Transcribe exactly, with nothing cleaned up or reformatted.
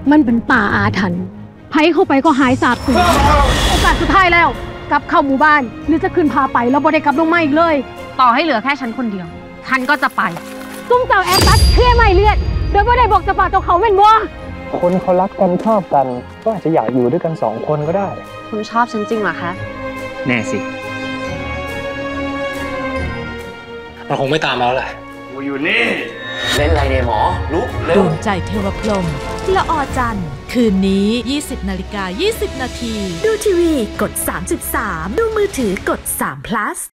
มันเป็นป่าอาถรรพ์ไผเข้าไปก็หายสาบสูญโอกาสสุดท้ายแล้วกลับเข้าหมู่บ้านหรือจะขึ้นพาไปแล้วบ่ได้กลับลงมาอีกเลยต่อให้เหลือแค่ฉันคนเดียวฉันก็จะไปซุ่มเจ้าแอปตัสเคลียร์ไม่เลือดโดยบ่ได้บอกจะป่าเจ้าเขาแม่นบ่คนเขารักกันชอบกันก็อาจจะอยากอยู่ด้วยกันสองคนก็ได้คุณชอบฉันจริงเหรอคะแน่สิมันคงไม่ตามมาแล้วแหละกูอยู่นี่เล่นอะไรเนี่ยหมอลุกเร็วดวงใจเทวพรหมละออจันทร์คืนนี้ ยี่สิบนาฬิกายี่สิบนาทีดูทีวีกดสามสิบสามดูมือถือกดสาม plus